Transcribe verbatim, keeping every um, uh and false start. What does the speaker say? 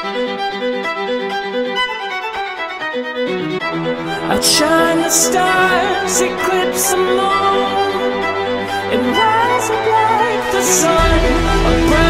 Outshine the stars, eclipse the moon, and rise up like the sun.